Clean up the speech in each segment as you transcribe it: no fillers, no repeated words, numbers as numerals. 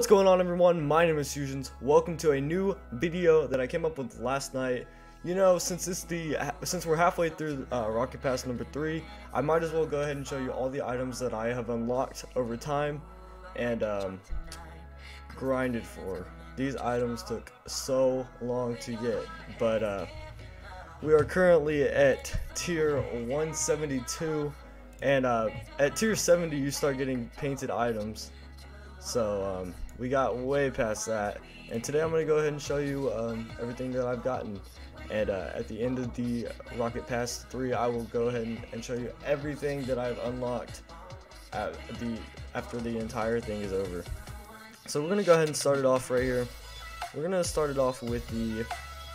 What's going on, everyone? My name is Fusions. Welcome to a new video that I came up with last night. You know, since we're halfway through Rocket Pass number 3, I might as well go ahead and show you all the items that I have unlocked over time and grinded for. These items took so long to get, but we are currently at tier 172, and at tier 70 you start getting painted items. So we got way past that, and today I'm going to go ahead and show you everything that I've gotten. And at the end of the Rocket Pass 3, I will go ahead and show you everything that I've unlocked after the entire thing is over. So we're going to go ahead and start it off right here. We're going to start it off with the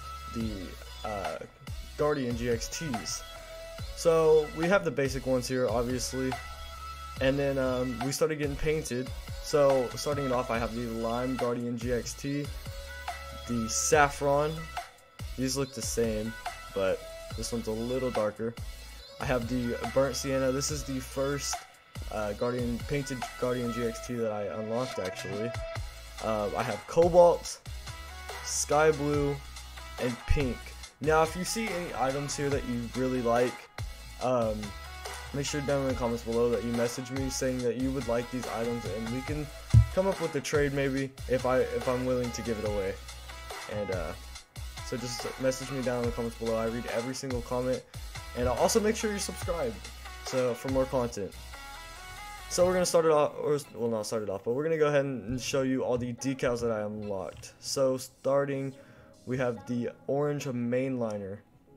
Guardian GXTs. So we have the basic ones here, obviously, and then we started getting painted. So starting it off, I have the Lime Guardian GXT, the Saffron. These look the same, but this one's a little darker. I have the Burnt Sienna. This is the first painted Guardian GXT that I unlocked, actually. I have Cobalt, Sky Blue, and Pink. Now, if you see any items here that you really like, make sure down in the comments below that you message me saying that you would like these items, and we can come up with a trade maybe if I'm willing to give it away. And so just message me down in the comments below. I read every single comment, and also make sure you're subscribed for more content. So we're gonna start it off, or well, not start it off, but we're gonna go ahead and show you all the decals that I unlocked. So starting, we have the orange mainliner,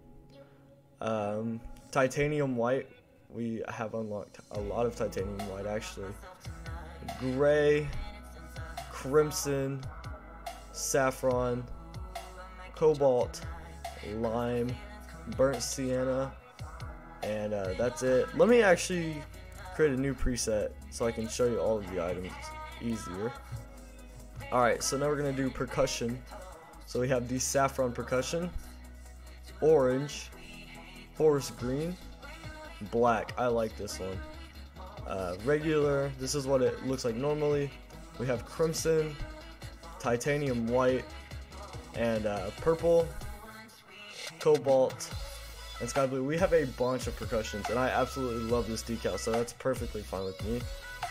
titanium white. We have unlocked a lot of titanium white, actually. Gray, crimson, saffron, cobalt, lime, burnt sienna, and that's it. Let me actually create a new preset so I can show you all of the items easier. Alright, so now we're going to do percussion. So we have the saffron percussion, orange, forest green, black. I like this one. Regular, this is what it looks like normally. We have crimson, titanium white, and purple, cobalt, and sky blue. We have a bunch of percussions, and I absolutely love this decal, so that's perfectly fine with me.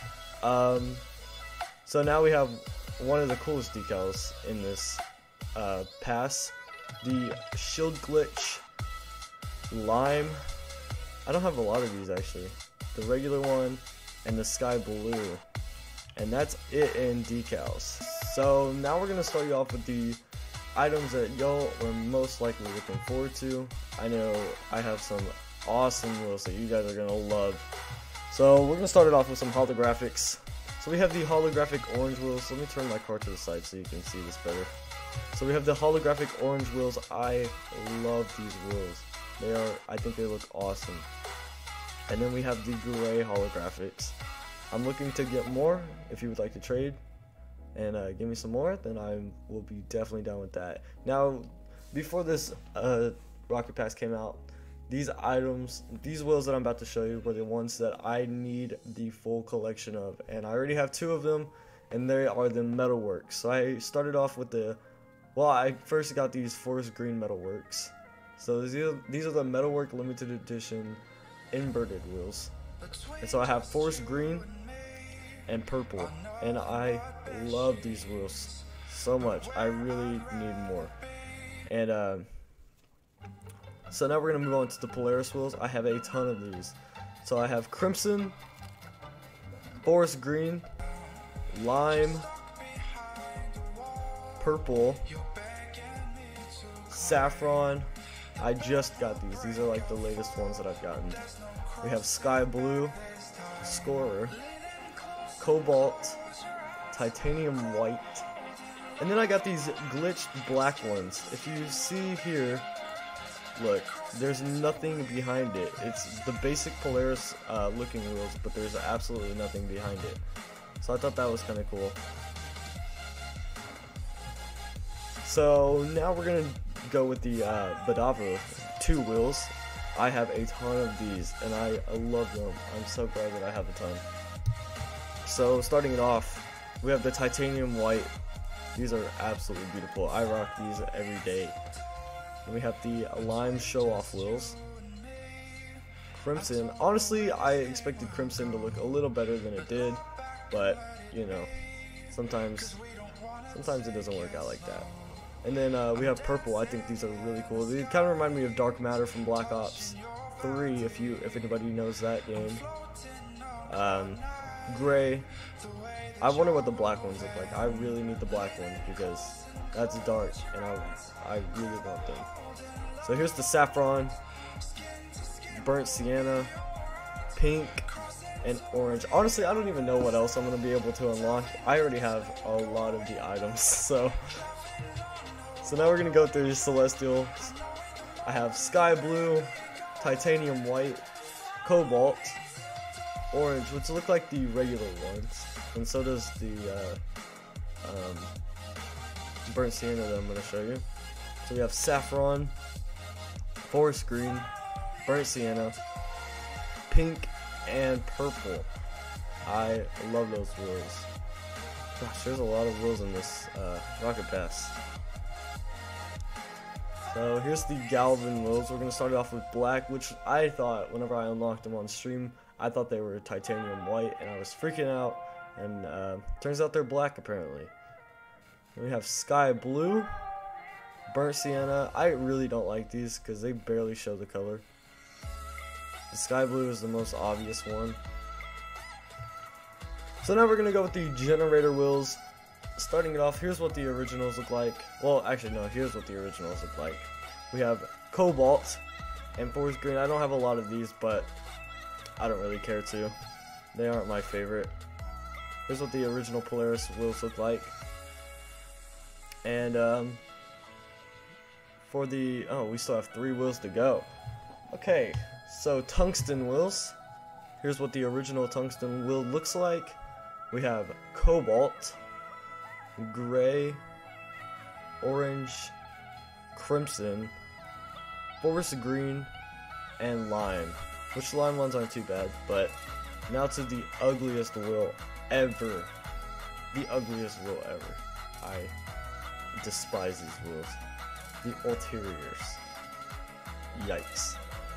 So now we have one of the coolest decals in this pass, the shield glitch lime. I don't have a lot of these, actually. The regular one and the sky blue, and that's it in decals. So now we're gonna start you off with the items that y'all are most likely looking forward to. I know I have some awesome wheels that you guys are gonna love. So we're gonna start it off with some holographics. So we have the holographic orange wheels. Let me turn my car to the side so you can see this better. So we have the holographic orange wheels. I love these wheels. I think they look awesome. And then we have the gray holographics. I'm looking to get more. If you would like to trade and give me some more, then I will be definitely down with that. Now, before this Rocket Pass came out, these wheels that I'm about to show you were the ones that I need the full collection of, and I already have 2 of them, and they are the Metalworks. So I started off with I first got these forest green Metalworks. So these are the Metalwork limited edition inverted wheels, and so I have forest green and purple, and I love these wheels so much. I really need more. And so now we're gonna move on to the Polaris wheels. I have a ton of these. So I have crimson, forest green, lime, purple, saffron. I just got these. These are like the latest ones that I've gotten. We have sky blue, scorer, cobalt, titanium white, and then I got these glitched black ones. If you see here, look, there's nothing behind it. It's the basic Polaris looking wheels, but there's absolutely nothing behind it. So I thought that was kind of cool. So now we're gonna go with the Badavo 2 wheels. I have a ton of these, and I love them. I'm so glad that I have a ton. So starting it off, We have the titanium white. These are absolutely beautiful. I rock these every day. And we have the lime show-off wheels. Crimson. Honestly, I expected Crimson to look a little better than it did, but you know, sometimes it doesn't work out like that. And then we have purple. I think these are really cool. They kind of remind me of Dark Matter from Black Ops 3, if anybody knows that game. Gray. I wonder what the black ones look like. I really need the black ones because that's dark, and I really want them. So here's the saffron, burnt sienna, pink, and orange. Honestly, I don't even know what else I'm going to be able to unlock. I already have a lot of the items, so now we're going to go through celestial. I have sky blue, titanium white, cobalt, orange, which look like the regular ones, and so does the burnt sienna that I'm going to show you. So we have saffron, forest green, burnt sienna, pink, and purple. I love those wheels. Gosh, there's a lot of wheels in this Rocket Pass. So here's the Galvin wheels. We're going to start it off with black, which I thought, whenever I unlocked them on stream, I thought they were titanium white, and I was freaking out, and turns out they're black apparently. Then we have sky blue, burnt sienna. I really don't like these because they barely show the color. The sky blue is the most obvious one. So now we're going to go with the generator wheels. Starting it off, here's what the originals look like. Well, actually no, here's what the originals look like. We have cobalt and forest green. I don't have a lot of these, but I don't really care to. They aren't my favorite. Here's what the original Polaris wheels look like. And for the, oh, we still have 3 wheels to go. Okay, so tungsten wheels. Here's what the original tungsten wheel looks like. We have cobalt, gray, orange, crimson, forest green, and lime. Which lime ones aren't too bad, but now to the ugliest wheel ever. The ugliest wheel ever. I despise these wheels. The ulteriors. Yikes.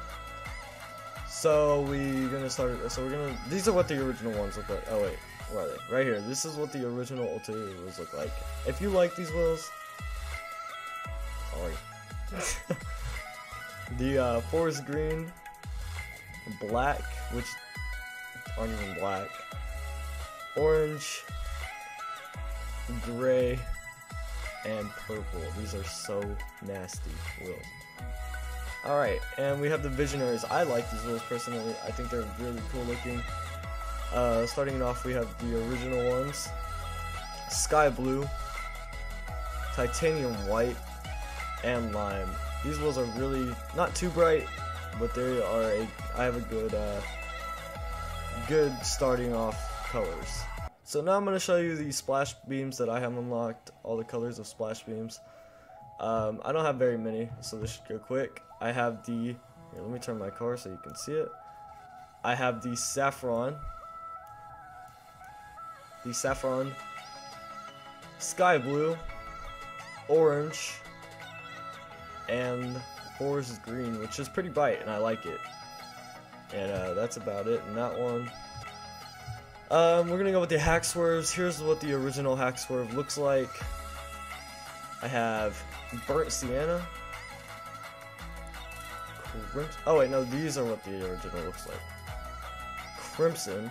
So we're gonna start. So we're gonna. These are what the original ones look like. Oh wait, where are they? Right here. This is what the original ulterior wheels look like. If you like these wheels, sorry. The forest green, black, which aren't even black, orange, gray, and purple. These are so nasty wheels. Alright, and we have the Visionaries. I like these wheels personally. I think they're really cool looking. Starting it off, we have the original ones. Sky blue, titanium white, and lime. These wheels are really not too bright, but they are I have a good starting off colors. So now I'm going to show you the splash beams that I have unlocked, all the colors of splash beams. I don't have very many, so this should go quick. I have the, here, let me turn my car so you can see it. I have the saffron, sky blue, orange, and forest green, which is pretty bright, and I like it. And that's about it in that one. We're gonna go with the hack swerves. Here's what the original hack swerve looks like. I have burnt sienna. Oh wait, no, these are what the original looks like. Crimson,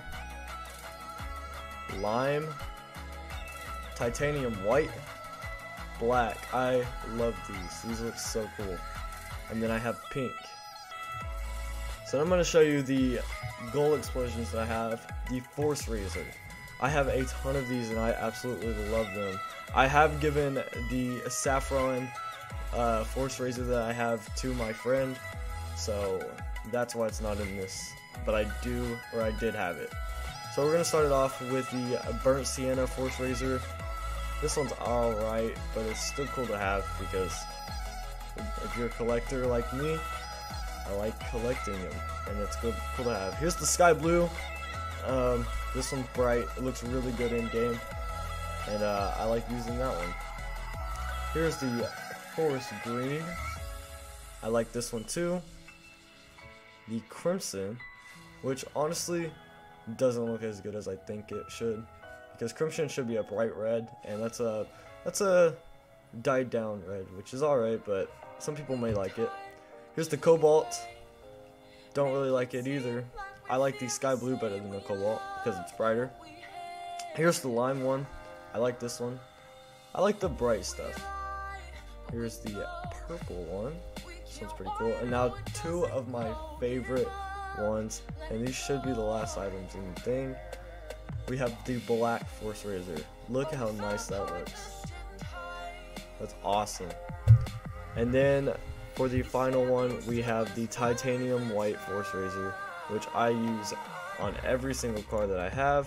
lime, titanium white, black. I love these. These look so cool. And then I have pink. So I'm going to show you the gold explosions that I have. The Force Razor. I have a ton of these and I absolutely love them. I have given the saffron Force Razor that I have to my friend, so that's why it's not in this, but I did have it. So we're going to start it off with the burnt sienna Force Razor. This one's alright, but it's still cool to have because if you're a collector like me, I like collecting them, and it's cool to have. Here's the sky blue. This one's bright. It looks really good in game. and I like using that one. Here's the forest green. I like this one too. The crimson, which honestly doesn't look as good as I think it should, because crimson should be a bright red, and that's a dyed down red, which is alright, but some people may like it. Here's the cobalt. Don't really like it either. I like the sky blue better than the cobalt because it's brighter. Here's the lime one. I like this one. I like the bright stuff. Here's the purple one. This one's pretty cool. And now two of my favorite ones, and these should be the last items in the thing. We have the black force razor. Look how nice that looks. That's awesome. And then for the final one, we have the titanium white force razor, which I use on every single car that I have.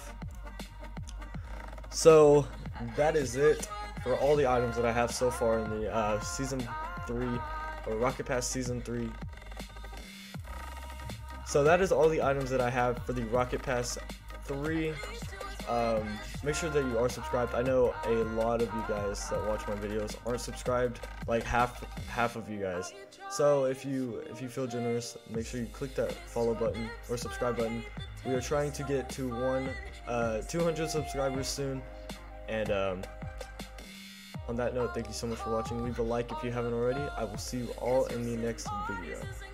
So that is it for all the items that I have so far in the Season 3, or Rocket Pass Season 3. So that is all the items that I have for the Rocket Pass 3. Make sure that you are subscribed. I know a lot of you guys that watch my videos aren't subscribed, like half of you guys. So if you feel generous, make sure you click that follow button or subscribe button. We are trying to get to 200 subscribers soon, and on that note, thank you so much for watching. Leave a like if you haven't already. I will see you all in the next video.